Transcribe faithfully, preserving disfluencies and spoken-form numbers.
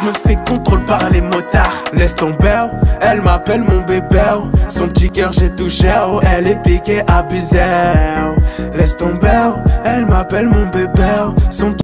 je me fais contrôle par les motards. Laisse tomber, elle m'appelle mon bébé. Son petit cœur j'ai touché, elle est piquée, abusée. Laisse tomber, elle m'appelle mon bébé. Son